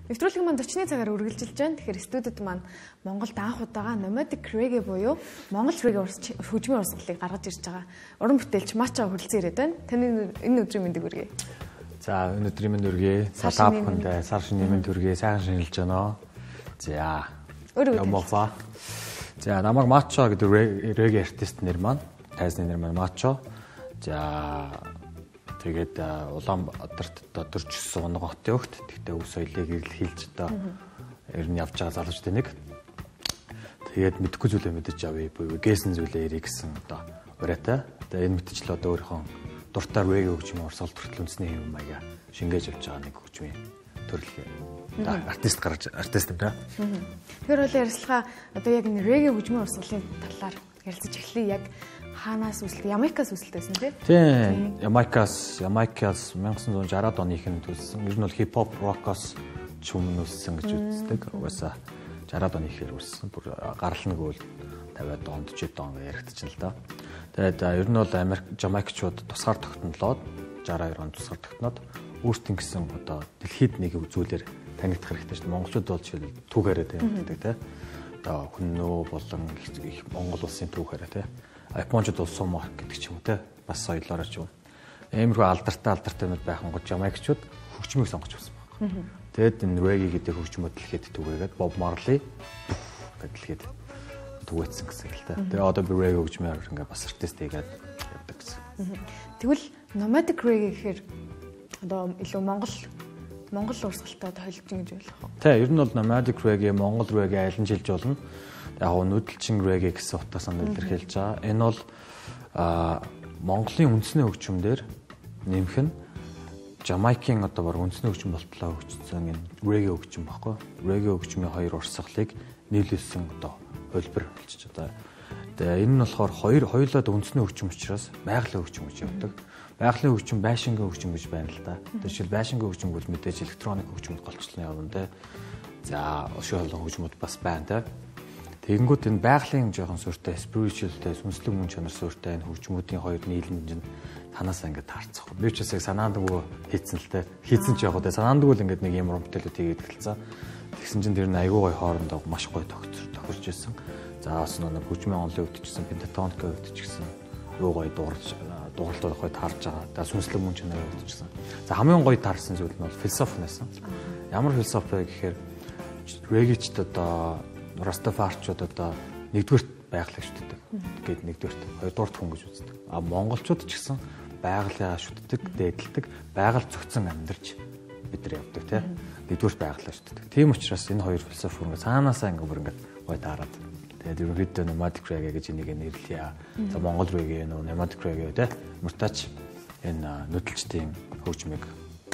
Нэвтрүүлгийн маань 40-ны цагаар үргэлжилж байна. Тэгэхээр студид маань Монголд анх удаага nomadic reggae буюу Монгол reggae хөгжмийн урсгалыг гаргаж ирж байгаа. Уран бүтээлч Мачо хүрэлцэн ирээд байна. Таны энэ өдрийн мэндийг хүргэе. За энэ өдрийн мэнд хүргэе. Сатап хүндээ сар шинийн мэнд хүргэе. Сайхан шинжилж байна. За. Ямофа. За намайг Мачо гэдэг reggae артист нэр маань. Тайзны нэр маань Мачо. За тэгээд Улаанбаатарт одоо 49 оног хотын өгт. Тэгтээ өв соёлыг илэрхийлж одоо ер нь явж байгаа залуучдын нэг. Тэгээд мэдхгүй зүйлээ мэдэж авъя буюу гээсэн зүйлээ ярих гэсэн одоо ураатай. Тэгээд энэ мэтчлээ одоо өөрийнхөө дуртай reggae хөгжмийн урсгал төрөл үндэсний хэв маяга шингээж явж байгаа нэг хөгжмийн төрөл. Одоо артист юм да. Тэгэхээр хоёул ярилцлага одоо яг энэ reggae хөгжмийн урсгалын талаар ярилцаж эхлэе. Яг хаанаас үүсэлт, Ямайкаас үүсэлтэйсэн тийм. Ямайкаас 1960-аад оны ихэнд үүссэн. Ер нь бол хип-хоп, рокоос чүмэн үүссэн гэж үздэг. Угаасаа 60-аад оны ихээр үүссэн. Бүр гарал нэг үйл 50-аад онд 40-аад он яригдчихсан л да. Тэгээд ер нь бол Жамайкчууд тусгаар тогтнолоод 62 онд тусгаар тогтноод өөрсдийн гэсэн одоо дэлхийд нэг зүйлээр танигдах хэрэгтэй шүү дээ. Монголчууд бол жишээл түүхээрээ танигддаг тийм. Одоо хүннөө болон их Монгол улсын түүхээрээ тийм. Япончууд бол сумо гэдэг ч юм уу те бас соёлоор ч юм. Иймэрхүү алдартай нүд байх гонгод Жамайкчууд хөгжмийг сонгож байсан байна. Тэгэд энэ reggae гэдэг хөгжмөд дэлхийд түгээгээд Bob Marley гэдэг дэлхийд түгээсэн гэсэн л та. Тэгээ одоо би reggae хөгжмөөр ингээ бас артист хийгээд явдаг гэсэн. Тэгвэл nomadic reggae гэхээр одоо илүү Монгол урсгалтай одоо холбож ингэж болох уу? Тий, ер нь бол nomadic reggae, Монгол reggae айлан жилж болно. Яг нүүдэлчин reggae гэсэн утгаас нь илэрхийлж байгаа. Энэ бол Монголын үндэсний хөгжмөөр нэмэх нь Жамайкийн одоо баг үндэсний хөгжим болтлоо хөгжсөн энэ reggae хөгжим баггүй. Reggae хөгжмийн хоёр урсгалыг нийлүүлсэн одоо хөлбөр болчих одоо. Тэгээ энэ нь болохоор хоёулаад үндэсний хөгжим учраас байгалийн хөгжим гэж явдаг. Байгалийн хөгжим байшингийн хөгжим гэж байна л да. Жишээл байшингийн хөгжим бол мэдээж электроник хөгжмөд голчлон явна те. За ушийн холон хөгжмөд бас байна те. Тэгэнгүүт энэ байгалийн жоохон суурьтай, spiritualтэй, сүнслэг мөн чанар суурьтай энэ хөгжмүүдийн хоёр нийлэмж нь танаасаа ингээд таарцах. Би ч бас яг санаанд өгөө хийцэн л те. Хийцэн ч яг одоо санаанд өгөл ингээд нэг юм ромтэлүүд хийгээд эхэлсэн. Тэгсэн чинь тэр нь айгүй гой хоорондоо маш гой тохирч ирсэн. За бас нэг хөгжмийн онлын өвдчихсэн, пентатоникаа өвдчихсэн. Юу гой дууралтууд гой таарж байгаа. За сүнслэг мөн чанар өвдчихсэн. За хамгийн гой таарсан зүйл нь бол философи байсан. Ямар философи гэхээр reggae-чд одоо Растафарчууд одоо нэгдүгürt байгалыг шүтдэг. Тэгээд нэгдүгürt, хоёрдугаарт хүн гэж үздэг. А монголчууд ч гэсэн байгалаа шүтдэг, дээдэлдэг, байгаль зөгцөн амьдарч бид нар явдаг тийм. Нэгдүгürt байгалаа шүтдэг. Тийм учраас энэ хоёр философи ингээ цаанаасаа ингээ бүр ингээ гой таарад. Тэгээд ерөнхийдөө nomadic reggae гэж энийг нэрлэе. За Монгол reggae nomadic reggae тийм. Муртач энэ нүдэлчдийн хөгжмийг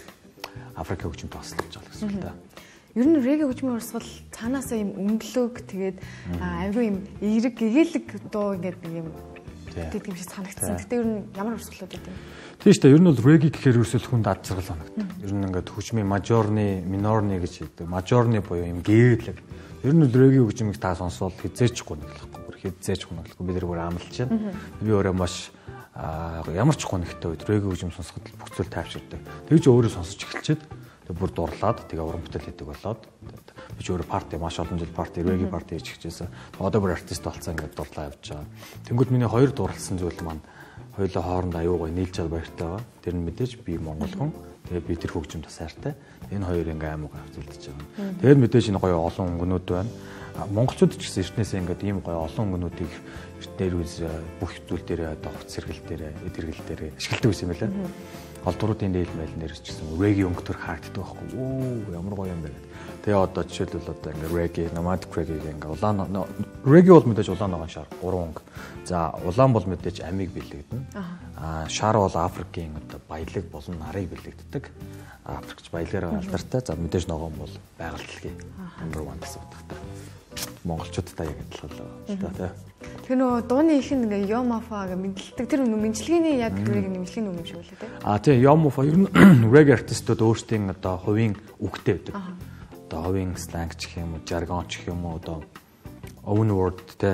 Африк хөгжмөд тослуулж байгаа гэсэн үг та. Ер нь reggae хөгжмийн урсгал цаанаасаа юм өнгөлөг тэгээд айгүй юм эерэг гэгээлэг дуу ингээд нэг юм гэдэг юм шиг санагдсан. Гэтэ ер нь ямар урсгалууд гэдэг юм? Тийм шүү дээ. Ер нь бол reggae гэхээр ерөөсөө хүн ад жаргал санагдав. Ер нь ингээд хөгжмийн majorny, minorny гэж хэлдэг. Majorny буюу юм гээлэг. Ер нь reggae хөгжмийг та сонсвол хизээч гунаглахгүй. Бүр хизээч гунаглахгүй. Бид нар бүр амлж байна. Би өөрөө маш ямар ч гунагтай үед reggae хөгжим сонсоход бүх зүйл тайвширдаг. Тэгж өөрөө сонсож эхэлчихэд бүр дурлаад тэгээ уран бүтээл хийдэг болоод би ч өөрөө парти маш олон жил парти reggae парти хийж хичээсэн. Одоо бүр артист болцсон ингээд дурлаа явж байгаа. Тэнгүүд миний хоёр дурлсан зүйл маань хоёулаа хоорондоо аюу гой нийлж чад баяртай байгаа. Тэр нь мэдээж би монгол хүн. Тэгээ би тэр хөгжим тасаартай. Энэ хоёр ингээ аймаг авцуулдаж байгаа. Тэгээд мэдээж энэ гоё олон өнгөнүүд байна. Монголчууд ч гэсэн эртнээсээ ингээд ийм гоё олон өнгөнүүдийг эртнээр үз бүх зүйл дээрээ одоо хувц сэргэл дээрээ эд хэрэгэл дээрээ ашигладаг байсан юм байна. Голдуруудын дээл майл нэрс ч гэсэн reggae өнгөтөр хаагддаг байхгүй. Оо ямар гоё юм бэ гэдэг. Тэгээ одоо жишээлбэл одоо ингээ reggae, nomadic reggae ингээ улаан reggae бол мэдээж улаан ногоон шар 3 өнгө. За улаан бол мэдээж амийг бэлэгдэнэ. Шар бол Африкийн одоо баялаг болон нарыг бэлэгддэг. Африкч баялагаараа алдартай. За мэдээж ногоон бол байгаль дэлхийн number 1 гэсэн утгатай. Монголчуудтай яг адилхан л байна тий. Тэр нөө дууны их ингээ Yomafа гэж мэдлдэг. Тэр мэнчилгээний яг reggae нэмжлэгийн үг юм шиг үлээ тий. Тийм Yomafа ер нь reggae артистууд өөрсдийн одоо хувийн үгтэй байдаг. Одоо хувийн slang ч гэх юм уу, jargon ч гэх юм уу одоо own word тий.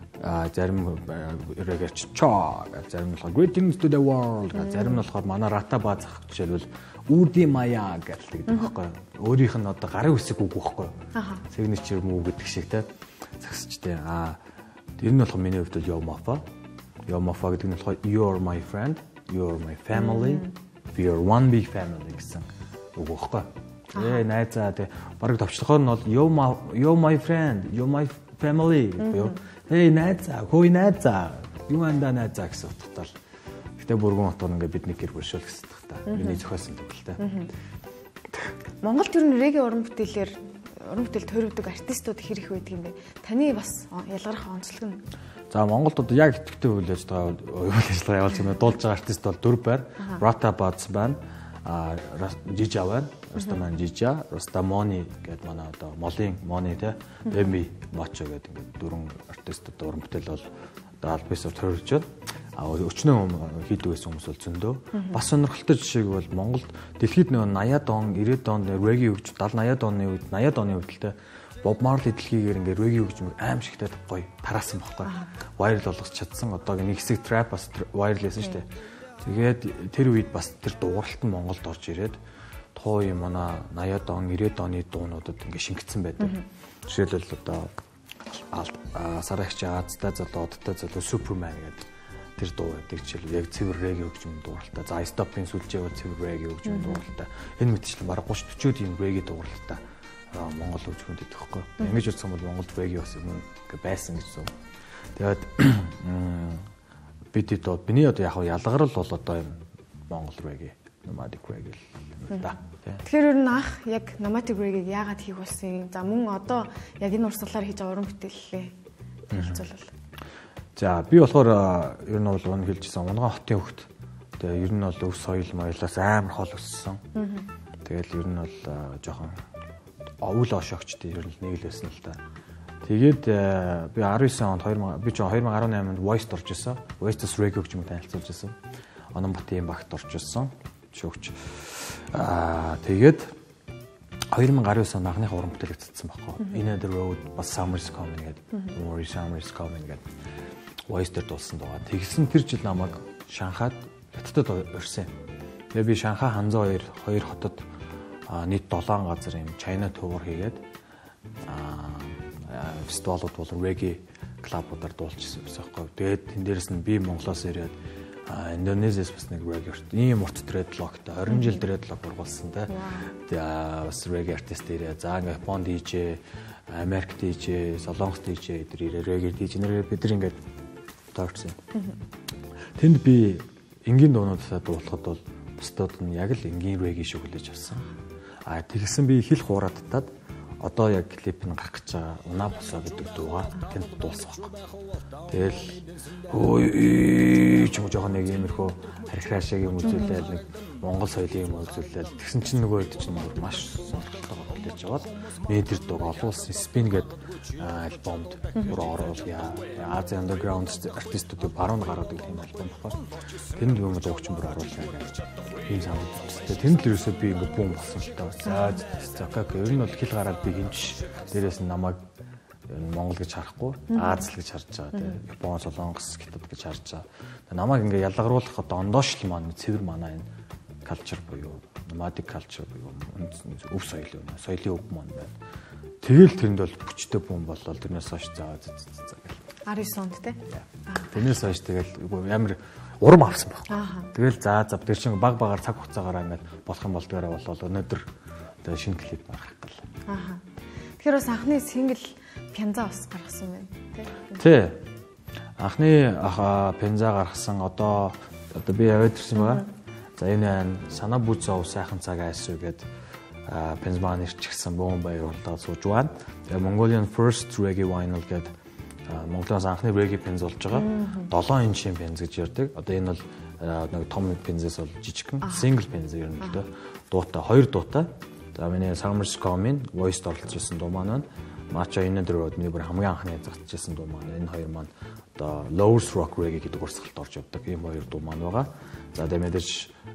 Зарим reggae чоо, зарим нь greetings to the world, зарим нь болохоор манай рата баазах жишээлбэл Үрди маяа гэдэг байхгүй. Өөрийнх нь одоо гарын үсэг үг байхгүй. Signature move гэдэг шиг те. Загсчтэй. Тэр нь болохоор миний хувьд Yo Mafa. Yo Mafa гэдэг нь болохоор you're my friend, you're my family, we're one big family гэсэн үг байхгүй. Найзаа те бараг товчлохоор нь бол Yo my friend, you're my family. Hey найзаа, хөөе найзаа. Юу андаа найзаа гэсэн утгатай. Гэтэ бүргэн утга нь ингээ бидний гэр бүлшүүл гэсэн утгатай. Миний зохиосон төгөлтэй. Монголд ер нь реге уран бүтээл төрөвдөг артистууд хэрэг байдаг юм бэ? Таны бас ялгарх онцлог нь. За Монголд одоо яг идэвхтэй үйл ажиллагаа явуулж байгаа дуулж байгаа артист бол 4 байна. Rata Bats байна. Жижа байна. Рустаман Жижа, Рустамони гэдэг манай одоо Молын Мони те. Эми Мачо гэдэг ингээд 4 артистууд уран бүтээл бол одоо албасаар төрөж байна. Өчнөө хийдэг байсан хүмүүс бол зөндөө. Бас сонирхолтой жишээг бол Монголд дэлхийд нөгөө 80-аад он, 90-аад он реги хөгж 70-80-аад оны үед 80-аад оны үед л Bob Marley дэлхийгээр ингээ реги хөгжмөг аим шигтэй гоё тараасан байхгүй. Viral болгож чадсан. Одоогийн нэг хэсэг trap бас viral байсан шүү дээ. Тэгээд тэр үед бас тэр дууралт нь Монголд орж ирээд тухайн юм манай 80-аад он, 90-аад оны дуунуудад ингээ шингэсэн байдаг. Жишээлбэл одоо Сарагч Азтай залуу, Одтой залуу Superman гэдэг тэр дуу байдаг жишээл яг цэвэр реги хөгжмөн дууралтай. За Stop-ийн сүлжээ бол цэвэр реги хөгжмөн дууралтай. Энэ мэтчлэн бараг 30-40-од юм реги дууралтай Монгол хөгжмөд идэх байхгүй. Ингэж утсан бол Монголд реги бас юм байсан гэж зөв. Тэгээд бид одоо миний одоо яг ялгарл бол одоо юм Монгол реги, nomadic reги л да. Тэгэхээр ер нь анх яг nomadic reги-г яагаад хийх болсон юм? За мөн одоо яг энэ урсгалаар хийж байгаа уран бүтээлээ хэлцүүлвэл. За би болохоор ер нь бол өнө хэлжсэн Унган хотын хөвгт. Тэгээ ер нь бол өв соёл моёлоос амар хол өссөн. Тэгэл ер нь бол жоохон үл ошогчтой ер нь нэг л байсан л та. Тэгээд би 19 онд 2018 онд Voice-д орж исэн. Voice-с Reggae хөгжмөд танилцуулж исэн. Ононбатын багт орж исэн. Шүүгч. Тэгээд 2019 онд анхны уран бүтээл хийсэн байхгүй. In the Road бас Summer's Coming гэдэг. More Summer's Coming гэдэг. Voice-д дуулсан даа. Тэгсэн тэр жил намайг Шанхайд хятадд орсон. Тэгээ би Шанхай Ханзан хоёр хотод нийт 7 газар юм China tour хийгээд фестивалууд бол reggae клубуудаар дуулчихсан байхгүй. Тэгээд тэн дээрэс нь би Монголоос ирээд Индонезиас бас нэг reggae ийм урт dreadlockтай 20 жил dreadlock ургуулсан те. Тэгээ бас reggae артист ирээд за ингээ Японд DJ, Америк DJ, Солонгос DJ эдгээр reggae DJ нэр бид нар ингээд таарсан. Тэнд би энгийн дуунуудаа дуулахад бол бусдад нь яг л энгийн reggae шиг хүлээж авсан. Тэгсэн би хэл хуураад татаад одоо яг клип нь гарах гэж байгаа Уна босоо гэдэг дуугаа тэнд дуулсан байхгүй. Тэгэл ч юм уу жоохон нэг иймэрхүү харьяашааг юм үзүүлээд нэг Монгол соёлын юм үзүүлээд тэгсэн чинь нөгөө хэд чинь маш сонирхолтой хүлээж аваад миний тэр дуугаа олуулсан Spin гэдэг альбомд бүр оруулъя. Азийн underground артистуудыг баруун гараад ирэх юм альбом байхгүй. Тэнд юм зогч бүр оруулъя гэж ийм санагдсан. Тэнд л ерөөсөө би ингээ бум болсон л таа. За как ер нь бол хэл гараад би хинч дээрээс нь намайг Монгол гэж харахгүй Аз л гэж харж байгаа тийм Япон, Солонгос, Хятад гэж харж байгаа. Намайг ингээ ялгаруулах одоо ондоошлол маань цэвэр манай энэ culture буюу nomadic culture буюу өв соёл юм. Соёлын өв маань байна. Тэгэл тэрэнд бол бүчтэй бум болол тэрнээс хойш заа гэл. 19 онд тийм. Тэрнээс хойш тэгэл амар урам авсан баг. Тэгэл за тэр чинь баг багаар цаг хугацаагаар ингээд болох юм болдгоороо болол өнөөдөр одоо шинэ клип гаргах гэл. Тэгэхээр бас анхны сингл Пенза бас гаргасан байна тий. Анхны Пенза гаргасан одоо би яваад ирсэн байгаа. За энэ санаа бүцөө сайхан цаг айсуу гэдэг Пензман ирчихсэн бөөн баяр уралдаад сууж байна. Тэгээ Mongolian First Reggae Vinyl гэдэг Монголоос анхны reggae пенз болж байгаа. 7 инчийн пенз гэж ярьдаг. Одоо энэ бол нэг том пензээс бол жижигхэн single пенз ер нь л дээ. Дуутай 2 дуутай. За миний Summer's Coming voice орлож ирсэн дуу маань Macha In the Road миний бүр хамгийн анхны зогтчихсан дуу маань. Энэ хоёр маань одоо Lowers Rock Reggae гэдэг урсгалд орж явдаг. Ийм хоёр дуу маань байгаа. За тэгээ мэдээж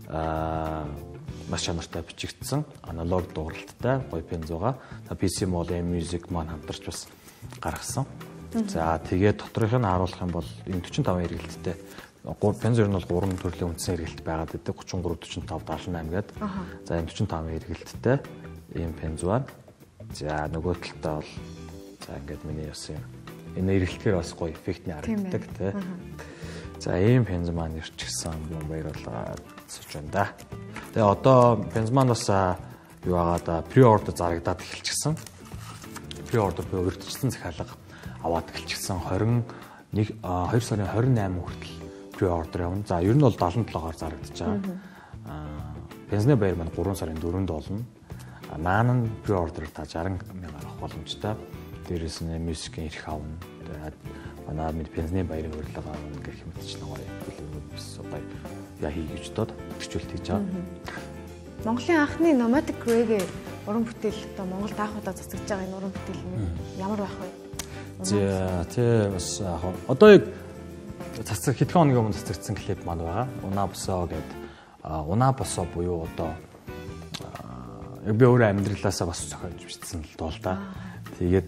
маш чанартай бичигдсэн аналог дууралттай гоё пенз байгаа. PC Mall Music маань хамтарч бас гаргасан. За тэгээд доторх нь харуулах юм бол энэ 45 эргэлттэй Пенз ер нь бол 3 төрлийн үндсэн хэрэгэлт байгаад байдаг. 33, 45, 78 гэдэг. За энэ 45 хэрэгэлттэй ийм пенз байна. За нөгөө талдаа бол за ингээд миний ясан юм. Энэ хэрэглэхээр бас гоё эффектний харагддаг тий. За ийм пенз маань ирчихсэн юм баярлалаа гэж байна да. Тэгээ одоо пенз маань бас юу агаад pre-order зарагдаад эхэлчихсэн. Pre-order буюу урьдчилсан захиалга аваад эхэлчихсэн 2 сарын 28 хүртэл pre-order явна. За ер нь бол 77-оор зарагдаж байгаа. Пензний баяр маань 3 сарын 4-нд болно. Наан нь pre-order та 60,000 авах боломжтой. Дээрээс нь мьюзикийн эрх авна. Тэгээд манай пензний баярын урилга авна гэх мэтчлэн гоё хэлбэрүүд бас гоё яа хийж дод төчөлт хийж байгаа. Монголын анхны Nomadic Reggae уран бүтээл одоо Монголд анх удаа цацгаж байгаа энэ уран бүтээл нь ямар байх вэ? За тий бас одоо яг цацаг хэдхэн хоногийн өмнө цацагдсан клип маань байгаа. Уна босоо гэдэг. Уна босоо буюу одоо яг би өөрөө амьдралаасаа бас зохиож бичсэн л доо л да. Тэгээд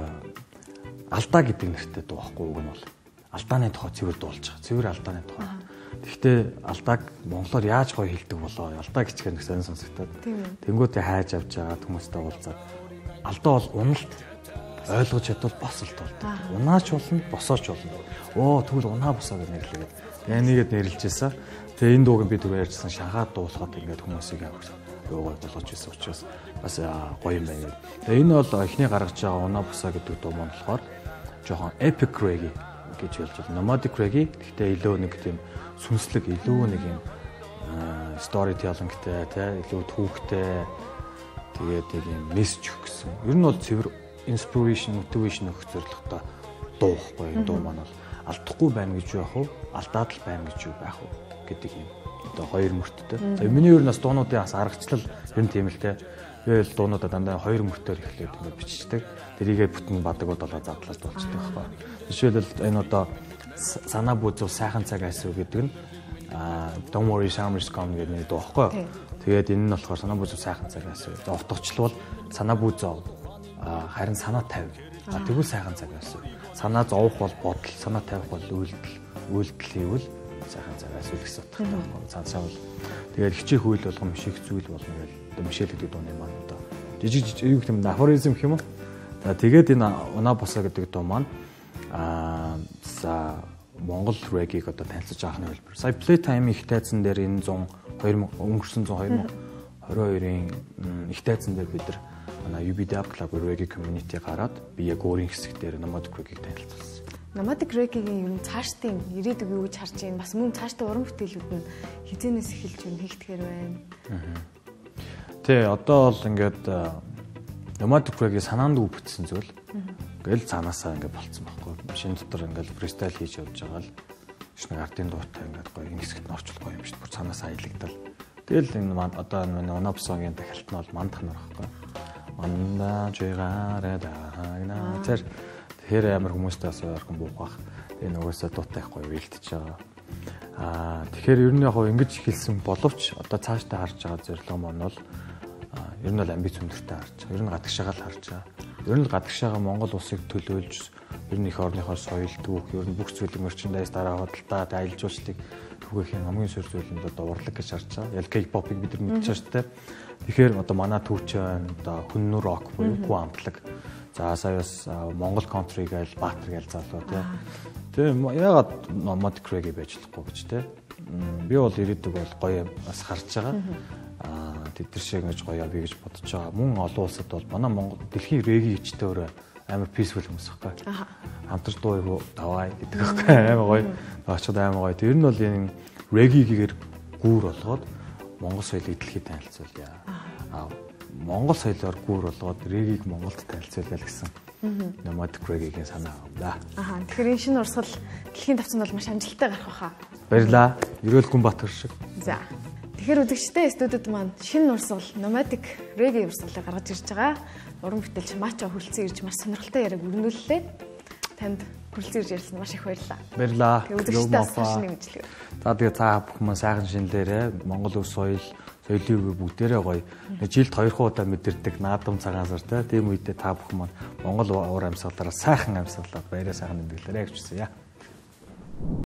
алдаа гэдэг нэртэй дуу байхгүй үг нь бол алдааны тухай цэвэр дуулж байгаа. Цэвэр алдааны тухай. Гэхдээ алдааг монголоор яаж гоё хэлдэг болоо? Алдаа гिचгээр нэг сонир сонсогдоод. Тэнгүүтээ хайж авч байгаа хүмүүстэй уулзаад алдаа бол уналт ойлгож чадвал босолт бол. Унаач болно, босооч болно. Оо тэгвэл унаа босоо гэж нэрлэгээд. Янигээд нэрлэжсэн. Тэгээ энэ дууг би түрүү ярьжсэн шанхаад дуулахад ингээд хүмүүсийг яваа болгож ирсэн учраас бас гоё юм байна. Тэгээ энэ бол эхний гаргаж байгаа унаа босоо гэдэг дуу маань болохоор жоохон epic reggae гэж хэлж байна. Nomadic reggae гэхдээ илүү нэг тийм сүнслэг, илүү нэг юм storytelling-тэй тий илүү түүхтэй тэгээд юм мессеж өгөх гэсэн. Ер нь бол цэвэр inspiration, motivation өгөх зорилготой дуу байхгүй энэ дуу маань бол алдахгүй байна гэж яах вэ? Алдаад л байна гэж юу байх вэ гэдэг юм. Одоо хоёр мөрттэй. За миний ер нь бас дуунуудын бас аргачлал ер нь тийм л те. Тэгэл дуунуудаа дандаа хоёр мөртөөр эхлээд ингээд бичдэг. Тэрийгээ бүтэн бадагууд болоо задлаад болчихдог байхгүй. Жишээлбэл энэ одоо санаа бүзүү сайхан цаг асуу гэдэг нь Don't worry summer's come гэдэг нэг дуу байхгүй. Тэгээд энэ нь болохоор санаа бүзүү сайхан цаг асуу. За утгачлал бол санаа бүзүү харин санаа тавь. Тэгвэл сайхан цаг асуу. Санаа зовох бол бодол, санаа тавих бол үйлдэл хийвэл сайхан цаг асуу гэсэн утгатай байхгүй. Цаашаа бол тэгээд хичээх үйл болгон шиг зүйл болно гэж одоо Мишель гэдэг дууны маань одоо жижиг юу гэх юм афоризм гэх юм уу. За тэгээд энэ унаа босоо гэдэг дуу маань за Монгол reggae-г одоо танилцуулж авах нь хэлбэр. Сая Playtime их тайзан дээр энэ өнгөрсөн 2022-ын их тайзан дээр бид нар манай UBDAP Club reggae community гараад би яг өөрийн хэсэг дээр Nomadic reggae-г танилцуулсан. Nomadic reggae-гийн юм цаашдын ирээдүг юу гэж харж байна? Бас мөн цаашдын уран бүтээлүүд нь хизэнээс эхэлж юм хийгдэхэр байна. Тэ одоо бол ингээд Nomadic reggae санаанд өвдсөн зүйл. Ингээл цаанаасаа ингээд болцсон байхгүй. Машин дотор ингээд фристайл хийж явж байгаа л шинэ артын дуутай ингээд гоё энэ хэсэгт нь орчлох юм шүү дээ. Бүр цаанаасаа аялагдал. Тэгэл энэ маань одоо энэ Унапсогийн дахилт нь бол мандах нар байхгүй. Мандаа жигараа даа. Тэр амар хүмүүстэй бас ойрхон буухах. Тэгээ нөгөөсөө дуутайхгүй вэлтэж байгаа. Тэгэхээр ер нь яг ингэж хэлсэн боловч одоо цаашдаа харж байгаа зорилго маань бол ер нь бол амбиц өндөртэй харж байгаа. Ер нь гадагшаагаа л харж байгаа. Ер нь гадагшаагаа Монгол улсыг төлөөлж ер нь их орныхоо соёл түүх, ер нь бүх зүйлийг мерчендайз дараа худалдаад аялал жуулчлалыг түгээхийн хамгийн сөр зүйл нь одоо урлаг гэж харж байгаа. Яг K-pop-ыг бид нар мэдчихэж байна. Тэгэхээр одоо манай түүч байна. Одоо хүннүр рок буюу хүү амтлаг. За саяас Монгол country гээл Баатар гээл залуу тий. Ягаад Nomadic reggae байж болохгүй гэж тий. Би бол ирээдүг бол гоё бас харж байгаа. Тэд нар шиг ингэж гоё би гэж бодож байгаа. Мөн олон улсад бол манай Монгол дэлхийн reggae хичтэй өөрөө амар peaceful хүмүүс байхгүй. Хамтарч дуу давай гэдэг байхгүй амар гоё. Очоод амар гоё. Тэр нь бол энэ reggae-гээр гүүр болгоод Монгол соёлыг дэлхийд танилцуулъя. Монгол соёлоор гүүр болгоод reggae-г Монголд танилцуулъя гэсэн. Nomadic reggae-гийн санаа авна. Тэгэхээр энэ шинэ урсгал дэлхийн тавцанд бол маш амжилттай гарах байхаа. Баярлаа. Ерөөл Гүнбаатар шиг. За. Тэгэхээр үзэгчтэй студид маань шинэ урсгал Nomadic reggae урсгалыг гаргаж ирж байгаа. Уран бүтээлч Мачо хүрэлцэн ирж маш сонирхолтой яриаг өрнүүллээ. Танд хүрэлцэн ирж ярьсан маш их баярлалаа. Баярлалаа. Үзэгчтэй шинэ мэдлэг. За тэгээ та бүхэн сайхан шинэлээрээ Монгол өв соёл соёлын бүгдээрээ гоё жилд 2 удаа мэдэрдэг наадам цагаан сар тийм үедээ та бүхэн маань Монгол уур амьсгалаараа сайхан амьсгалаад баяраа сайхан нэмгэлээрэй гэж хүсье.